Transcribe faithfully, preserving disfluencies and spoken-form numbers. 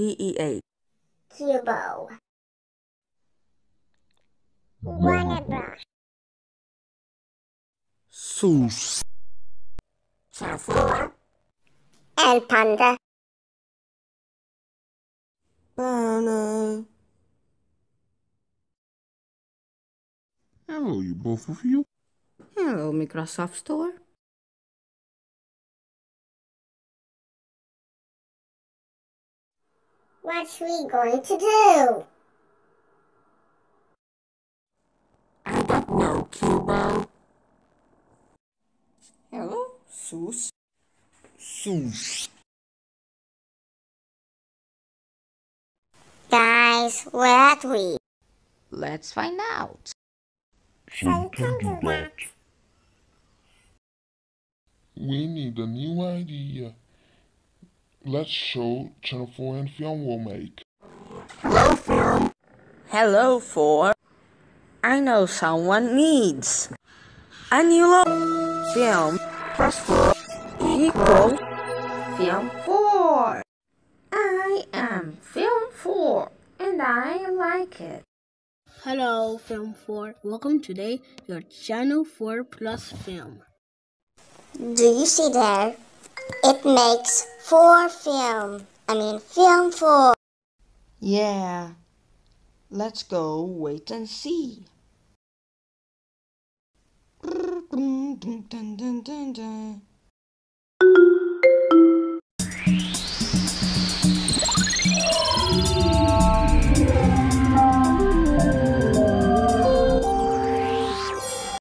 T E A. Cubo. Warner Bros. Sus. Channel and Panda. Banner. Hello, you both of you. Hello, Microsoft Store. What's we going to do? I don't know, Cubo. Hello, Sus. Sus. Guys, where are we? Let's find out. So you can do that. We need a new idea. Let's show Channel four and Film will make. Hello, Film. Hello, four. I know someone needs a new logo. Film plus four equal Film four. I am Film four and I like it. Hello, Film four. Welcome today your Channel four Plus film. Do you see there? It makes four film. I mean, film four. Yeah. Let's go wait and see. Dun, dun, dun, dun, dun.